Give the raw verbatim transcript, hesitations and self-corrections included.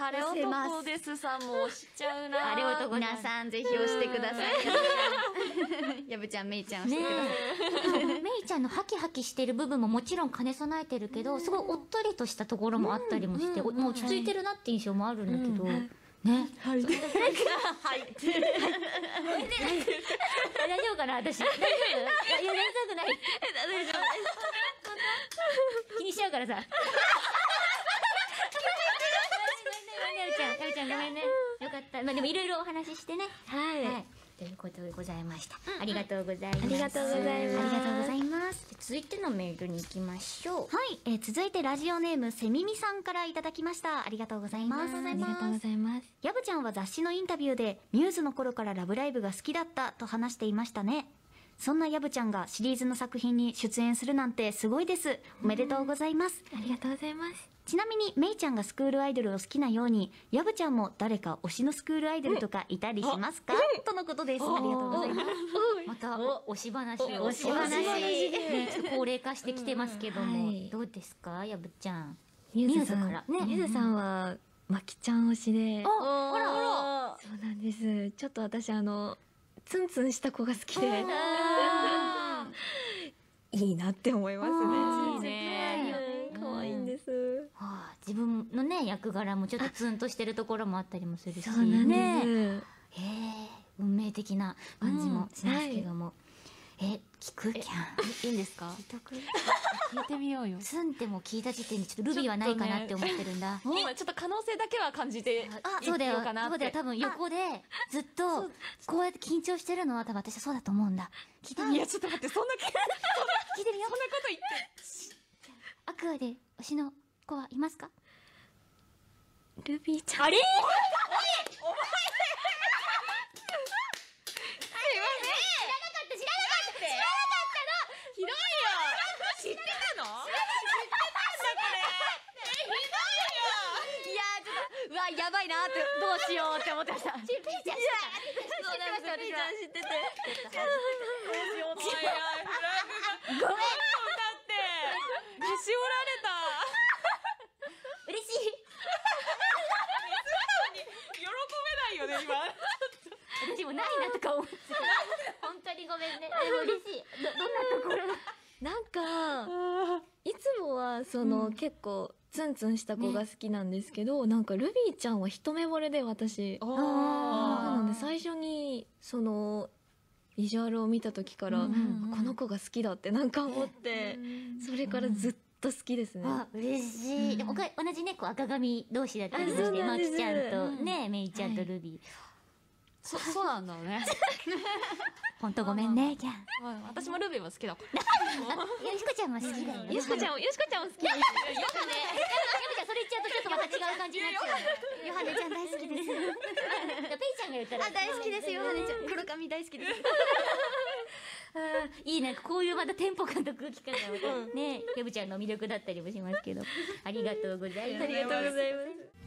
晴れ男ですさんも押しちゃうな。 晴れ男皆さんぜひ押してください。やぶちゃん、めいちゃん押してください。 めいちゃんのハキハキしてる部分ももちろん兼ね備えてるけど、すごいおっとりとしたところもあったりもして、もう落ち着いてるなって印象もあるんだけど、ね。 はい。はい。 大丈夫かな私。大丈夫？いや、やりたくない。大丈夫。気にしちゃうからさ。やぶちゃん、やぶちゃんごめんね。よかった。まあでもいろいろお話ししてね。はい。ということでございました。ありがとうございます。 ありがとうございます。 ありがとうございます。続いてのメールに行きましょう。 はい、えー、続いてラジオネームせみみさんからいただきました。ありがとうございます。 ありがとうございます。 やぶちゃんは雑誌のインタビューでミューズの頃からラブライブが好きだったと話していましたね。そんなやぶちゃんがシリーズの作品に出演するなんてすごいです。おめでとうございます。 ありがとうございます。 ちなみにめいちゃんがスクールアイドルを好きなように、やぶちゃんも誰か推しのスクールアイドルとかいたりしますか、とのことです。ありがとうございます。 また推し話を。 推し話ね、ちょっと高齢化してきてますけども、どうですかやぶちゃん。 ミューズさんから。 ね、ミューズさんはまきちゃん推しで。 あ、ほらほら。 そうなんです。ちょっと私あのツンツンした子が好きで、いいなって思いますね。 いいね。 可愛いんです。 はあ、自分のね役柄もちょっとツンとしてるところもあったりもするし、 そうなんです。 へえ、運命的な感じもしますけども、え、聞くキャン。 いいんですか？ 聞いとく？ 聞いてみようよ。 ツンっても聞いた時点でちょっとルビーはないかなって思ってるんだ。 今ちょっと可能性だけは感じて、 あ、そうだよ。そうだよ。多分横でずっとこうやって緊張してるのは多分私はそうだと思うんだ。聞いてみよう。 いやちょっと待って、そんな聞いてみよう。 そんなこと言って。 アクアで推しの子はいますか？ ルビーちゃん。 あれ？おい！お前！ひどいよ。知ってたの？知ってたんだこれ。 いやー、ちょっと、うわ、やばいなーって、どうしようって思ってました。 ピーちゃん知ってた。 そうなんですよ、私は。 知ってて。 どうしようもないや。フラグが。ごめん。だってへし折られた。 嬉しい。 喜べないよね今。 私もないなとか思って。本当にごめんね。でも嬉しい。ど、どんなところが。 なんか、いつもは、その、うん、結構、ツンツンした子が好きなんですけど、ね、なんか、ルビーちゃんは一目惚れで、私。ああ。なので、最初に、その、ビジュアルを見た時から、うんうんうん、この子が好きだってなんか思って、それからずっと好きですね。 あ、嬉しい。うん、でも、同じね、こう、赤髪同士だったりして、マキちゃんとね、メイちゃんとルビー。 そ、そうなんだね。 ほんとごめんね、キャン。 私もルビーも好きだから。 よしこちゃんも好きだよ。 よしこちゃんも、よしこちゃんも好きです。ヨハネ。 ヨハネ。それ言っちゃうとちょっとまた違う感じになっちゃう。ヨハネちゃん大好きです。ペイちゃんが言ったら。 あ、大好きですよ、ヨハネちゃん。黒髪大好きです。 いいね、こういうまたテンポ感と空気感がね、ヨブちゃんの魅力だったりもしますけど。ありがとうございます。 ありがとうございます。